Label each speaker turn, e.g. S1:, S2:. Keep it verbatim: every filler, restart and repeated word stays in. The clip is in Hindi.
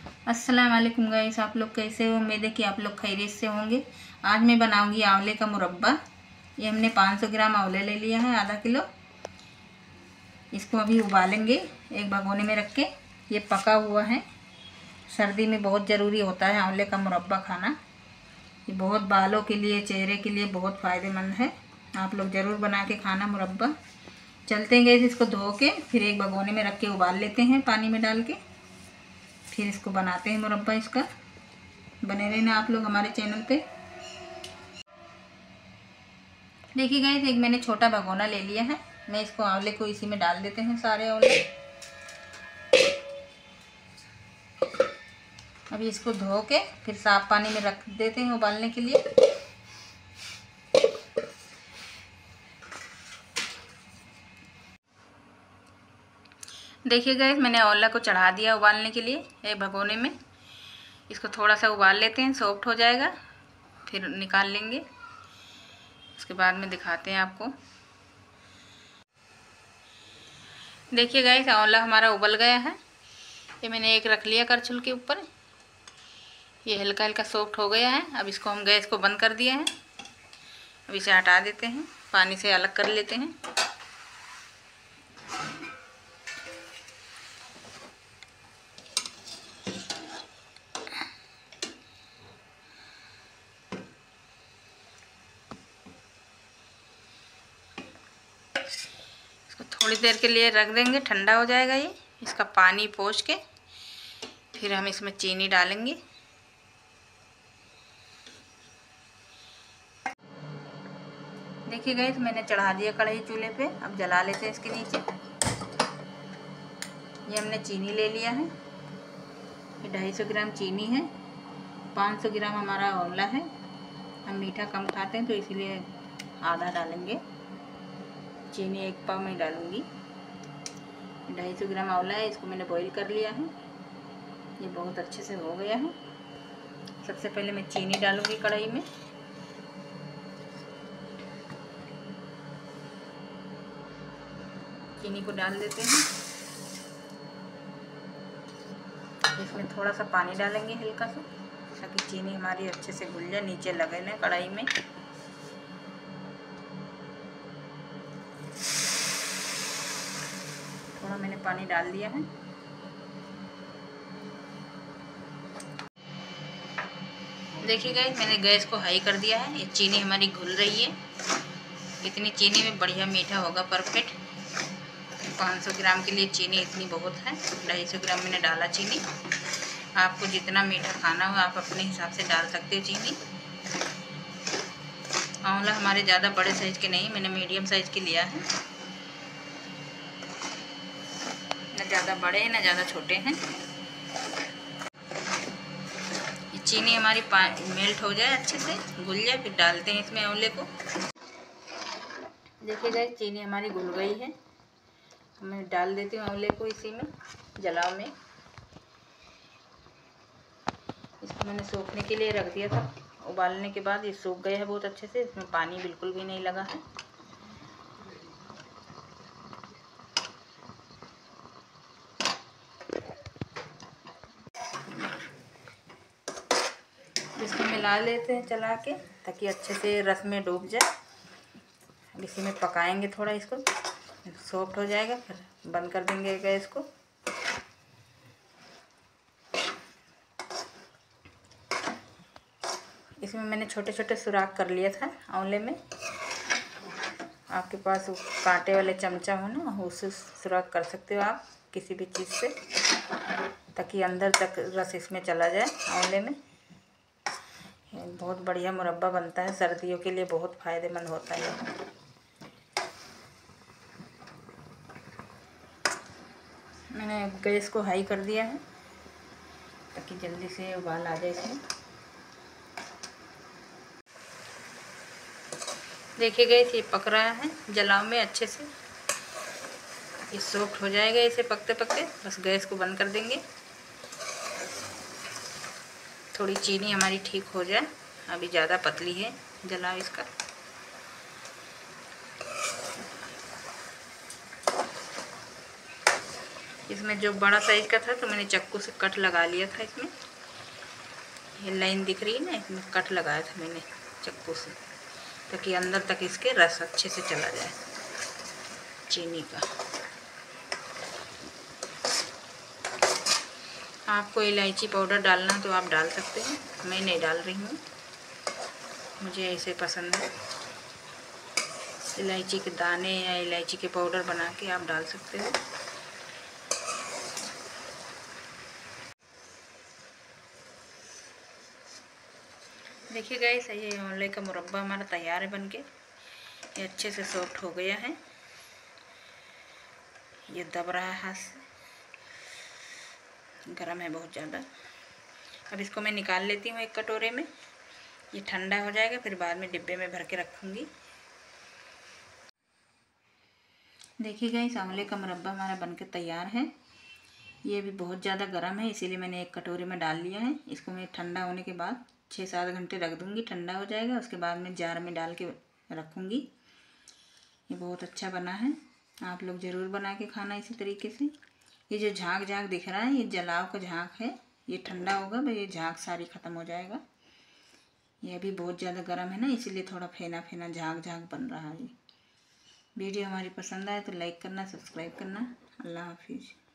S1: अस्सलाम वालेकुम गाइस, आप लोग कैसे हो? उम्मीद है कि आप लोग खैरियत से होंगे। आज मैं बनाऊंगी आंवले का मुरब्बा। ये हमने पाँच सौ ग्राम आंवले ले लिया है, आधा किलो। इसको अभी उबालेंगे एक भगोने में रख के। ये पका हुआ है। सर्दी में बहुत ज़रूरी होता है आंवले का मुरब्बा खाना। ये बहुत बालों के लिए, चेहरे के लिए बहुत फ़ायदेमंद है। आप लोग ज़रूर बना के खाना मुरब्बा। चलते हैं गैस, इसको धो के फिर एक भगोने में रख के उबाल लेते हैं पानी में डाल के। फिर इसको बनाते हैं मुरब्बा इसका। बने रहना आप लोग हमारे चैनल पे। देखिए गाइस, एक मैंने छोटा भगोना ले लिया है। मैं इसको आंवले को इसी में डाल देते हैं, सारे आंवले। अभी इसको धो के फिर साफ पानी में रख देते हैं उबालने के लिए। देखिए गाइस, मैंने आंवला को चढ़ा दिया उबालने के लिए एक भगोने में। इसको थोड़ा सा उबाल लेते हैं, सॉफ्ट हो जाएगा, फिर निकाल लेंगे। उसके बाद में दिखाते हैं आपको। देखिए गाइस, आंवला हमारा उबल गया है। ये मैंने एक रख लिया करछुल के ऊपर। ये हल्का हल्का सॉफ्ट हो गया है। अब इसको हम गैस को बंद कर दिए हैं। अब इसे हटा देते हैं, पानी से अलग कर लेते हैं। इसको थोड़ी देर के लिए रख देंगे, ठंडा हो जाएगा ये। इसका पानी पोंछ के फिर हम इसमें चीनी डालेंगे। देखिए गाइस, मैंने चढ़ा दिया कढ़ाई चूल्हे पे। अब जला लेते हैं इसके नीचे। ये हमने चीनी ले लिया है। ये ढाई सौ ग्राम चीनी है। पाँच सौ ग्राम हमारा आंवला है। हम मीठा कम खाते हैं तो इसीलिए आधा डालेंगे। चीनी एक पाव में डालूंगी। ढाई सौ ग्राम आंवला है, इसको मैंने बॉईल कर लिया है। ये बहुत अच्छे से हो गया है। सबसे पहले मैं चीनी डालूंगी कढ़ाई में। चीनी को डाल देते हैं। इसमें थोड़ा सा पानी डालेंगे हल्का सा, ताकि चीनी हमारी अच्छे से घुल जाए, नीचे लगे ना कढ़ाई में। थोड़ा मैंने पानी डाल दिया है। देखिए गाइस, मैंने गैस को हाई कर दिया है। ये चीनी हमारी घुल रही है। इतनी चीनी में बढ़िया मीठा होगा, परफेक्ट। पाँच सौ ग्राम के लिए चीनी इतनी बहुत है। ढाई सौ ग्राम मैंने डाला चीनी। आपको जितना मीठा खाना हो आप अपने हिसाब से डाल सकते हो चीनी। आंवला हमारे ज़्यादा बड़े साइज़ के नहीं, मैंने मीडियम साइज़ के लिया है। न ज़्यादा बड़े हैं न ज़्यादा छोटे हैं। ये चीनी हमारी मेल्ट हो जाए, अच्छे से घुल जाए, फिर डालते हैं इसमें आंवले को। देखिए गाइस, चीनी हमारी घुल गई है। मैं डाल देती हूँ आंवले को इसी में, जलाव में। इसको मैंने सूखने के लिए रख दिया था। उबालने के बाद ये सूख गया है बहुत अच्छे से। इसमें पानी बिल्कुल भी नहीं लगा है। इसको मिला लेते हैं चला के, ताकि अच्छे से रस में डूब जाए। अब इसी में पकाएंगे थोड़ा, इसको सॉफ्ट हो जाएगा, फिर बंद कर देंगे गैस को। इसमें मैंने छोटे छोटे सुराख कर लिया था आंवले में। आपके पास कांटे वाले चमचा हो ना, उससे सुराख कर सकते हो आप किसी भी चीज़ से, ताकि अंदर तक रस इसमें चला जाए आंवले में। बहुत बढ़िया मुरब्बा बनता है, सर्दियों के लिए बहुत फ़ायदेमंद होता है। मैंने गैस को हाई कर दिया है, ताकि जल्दी से उबाल आ जाए इसमें। देखिए गैस, ये पक रहा है जलाव में अच्छे से। ये सॉफ्ट हो जाएगा इसे पकते पकते। बस गैस को बंद कर देंगे। थोड़ी चीनी हमारी ठीक हो जाए, अभी ज़्यादा पतली है जलाव इसका। इसमें जो बड़ा साइज का था तो मैंने चक्कू से कट लगा लिया था। इसमें ये लाइन दिख रही है ना, इसमें कट लगाया था मैंने चक्कू से, ताकि अंदर तक इसके रस अच्छे से चला जाए चीनी का। आपको इलायची पाउडर डालना तो आप डाल सकते हैं, मैं नहीं डाल रही हूँ, मुझे ऐसे पसंद है। इलायची के दाने या इलायची के पाउडर बना के आप डाल सकते हो। देखिए गाइस, ये आंवले का मुरब्बा हमारा तैयार है बनके। ये अच्छे से सॉफ्ट हो गया है, ये दब रहा है हाथ से, गरम है बहुत ज़्यादा। अब इसको मैं निकाल लेती हूँ एक कटोरे में, ये ठंडा हो जाएगा, फिर बाद में डिब्बे में भर के रखूँगी। देखिए गाइस, आंवले का मुरब्बा हमारा बनके तैयार है। ये भी बहुत ज़्यादा गर्म है, इसीलिए मैंने एक कटोरे में डाल लिया है। इसको मैं ठंडा होने के बाद छः सात घंटे रख दूँगी, ठंडा हो जाएगा, उसके बाद में जार में डाल के रखूँगी। ये बहुत अच्छा बना है, आप लोग ज़रूर बना के खाना इसी तरीके से। ये जो झाग झाग दिख रहा है, ये जलाव का झाग है, ये ठंडा होगा भाई, ये झाग सारी ख़त्म हो जाएगा। ये अभी बहुत ज़्यादा गर्म है ना, इसीलिए थोड़ा फेना फेना झाग झाग बन रहा है। वीडियो हमारी पसंद आए तो लाइक करना, सब्सक्राइब करना। अल्लाह हाफिज़।